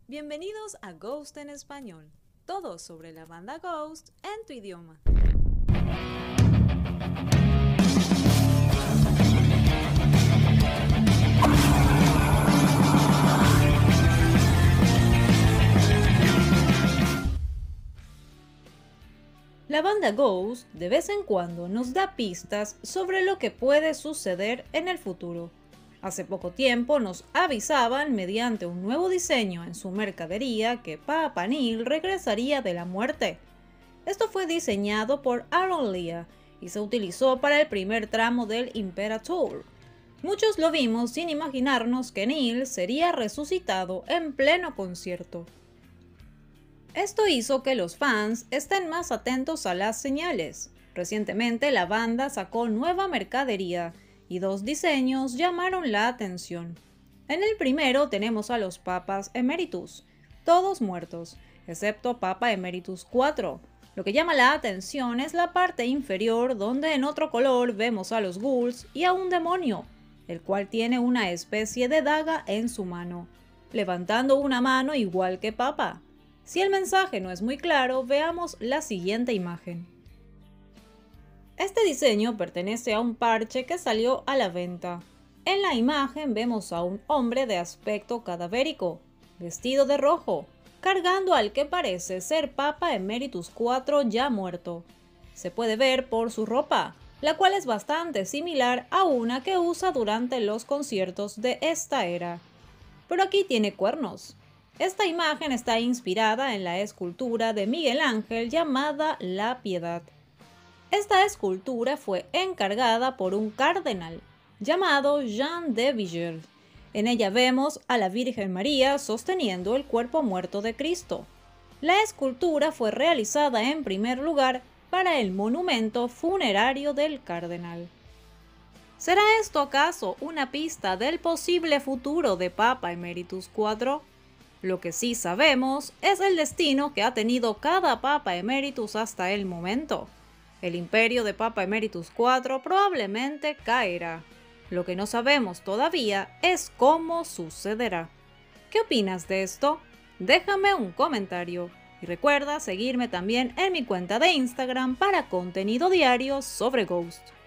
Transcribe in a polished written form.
Bienvenidos a Ghost en Español, todo sobre la banda Ghost en tu idioma. La banda Ghost de vez en cuando nos da pistas sobre lo que puede suceder en el futuro. Hace poco tiempo nos avisaban mediante un nuevo diseño en su mercadería que Papa Neil regresaría de la muerte. Esto fue diseñado por Aaron Lea y se utilizó para el primer tramo del Imperator. Muchos lo vimos sin imaginarnos que Neil sería resucitado en pleno concierto. Esto hizo que los fans estén más atentos a las señales. Recientemente la banda sacó nueva mercadería y dos diseños llamaron la atención. En el primero tenemos a los Papas Emeritus, todos muertos, excepto Papa Emeritus 4. Lo que llama la atención es la parte inferior donde en otro color vemos a los ghouls y a un demonio, el cual tiene una especie de daga en su mano, levantando una mano igual que Papa. Si el mensaje no es muy claro, veamos la siguiente imagen. Este diseño pertenece a un parche que salió a la venta. En la imagen vemos a un hombre de aspecto cadavérico, vestido de rojo, cargando al que parece ser Papa Emeritus 4 ya muerto. Se puede ver por su ropa, la cual es bastante similar a una que usa durante los conciertos de esta era. Pero aquí tiene cuernos. Esta imagen está inspirada en la escultura de Miguel Ángel llamada La Piedad. Esta escultura fue encargada por un cardenal llamado Jean de Villers. En ella vemos a la Virgen María sosteniendo el cuerpo muerto de Cristo. La escultura fue realizada en primer lugar para el monumento funerario del cardenal. ¿Será esto acaso una pista del posible futuro de Papa Emeritus 4? Lo que sí sabemos es el destino que ha tenido cada Papa Emeritus hasta el momento. El imperio de Papa Emeritus 4 probablemente caerá. Lo que no sabemos todavía es cómo sucederá. ¿Qué opinas de esto? Déjame un comentario. Y recuerda seguirme también en mi cuenta de Instagram para contenido diario sobre Ghost.